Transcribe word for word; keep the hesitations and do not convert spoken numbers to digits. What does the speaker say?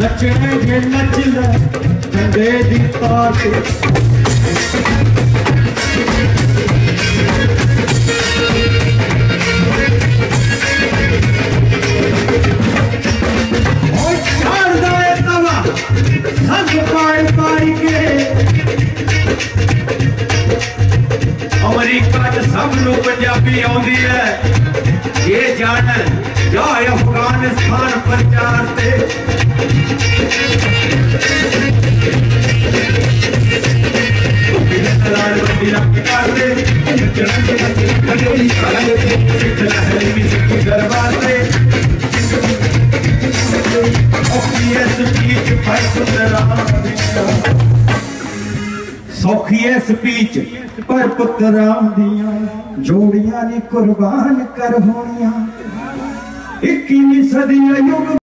नचने जे नच ले झंडे दी तार ते अमरीका च सब नूं पंजाबी आउंदी है ये जान जा अफगानिस्तान प्रचार ते दरबार से सौखी है स्पीच पर पुत्रां दियां जोड़ियां नी कुर्बान कर होनियां इक्कीवीं सदी युग